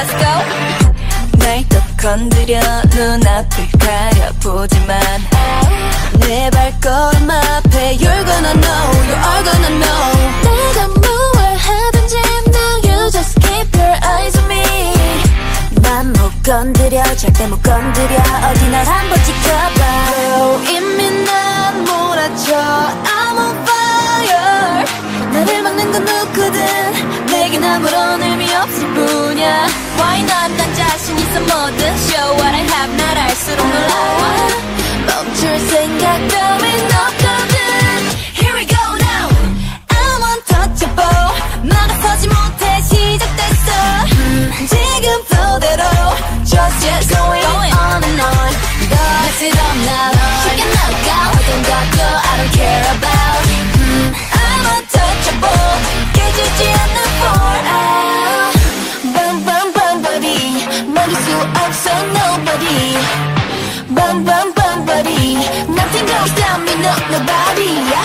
let's go. 날 또 건드려 눈앞을 가려보지만 내 발걸음 앞에 You're gonna know, you're all gonna know. 내가 뭘 하든지 now you just keep your eyes on me. 난 못 건드려 절대 못 건드려 어디 날 한번 지켜봐. 이미 난 몰아쳐 I'm on fire. 나를 막는 건 누구든 내겐 아무런 의미 없을 뿐이야. Why not 난 자신 있어 뭐든 Show what I have 날 알수록 놀라워. 멈출 생각 따윈 없거든. Here we go now. I'm untouchable. 막아서지 못해 시작됐어. 지금 flow Just going on and on. Mess it up now. 쉽게 나가 어떤 것도 I don't care about. I'm untouchable. 깨지지 않는 for Bum bum bum body. 막을 수 없어 nobody. Bum bum bum body. Nothing gonna stop me, no nobody.